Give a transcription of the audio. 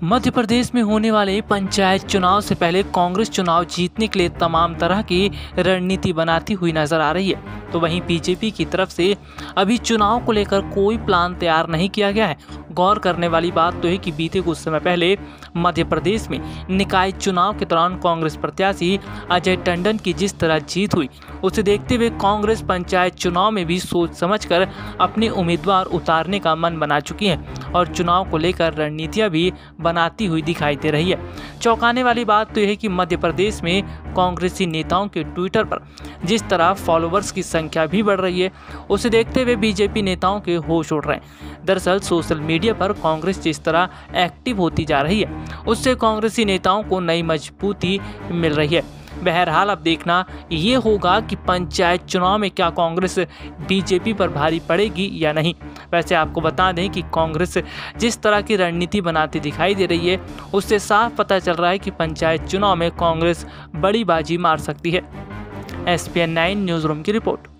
मध्य प्रदेश में होने वाले पंचायत चुनाव से पहले कांग्रेस चुनाव जीतने के लिए तमाम तरह की रणनीति बनाती हुई नजर आ रही है। तो वहीं बीजेपी की तरफ से अभी चुनाव को लेकर कोई प्लान तैयार नहीं किया गया है। गौर करने वाली बात तो है कि बीते कुछ समय पहले मध्य प्रदेश में निकाय चुनाव के दौरान कांग्रेस प्रत्याशी अजय टंडन की जिस तरह जीत हुई, उसे देखते हुए कांग्रेस पंचायत चुनाव में भी सोच समझकर अपने उम्मीदवार उतारने का मन बना चुकी है और चुनाव को लेकर रणनीतियां भी बनाती हुई दिखाई दे रही है। चौंकाने वाली बात तो यह है कि मध्य प्रदेश में कांग्रेसी नेताओं के ट्विटर पर जिस तरह फॉलोअर्स की संख्या भी बढ़ रही है, उसे देखते हुए बीजेपी नेताओं के होश उड़ रहे हैं। दरअसल सोशल मीडिया पर कांग्रेस जिस तरह एक्टिव होती जा रही है, उससे कांग्रेसी नेताओं को नई मजबूती मिल रही है। बहरहाल अब देखना ये होगा कि पंचायत चुनाव में क्या कांग्रेस बीजेपी पर भारी पड़ेगी या नहीं। वैसे आपको बता दें कि कांग्रेस जिस तरह की रणनीति बनाती दिखाई दे रही है, उससे साफ पता चल रहा है कि पंचायत चुनाव में कांग्रेस बड़ी बाजी मार सकती है। SPN 9 न्यूज़ रूम की रिपोर्ट।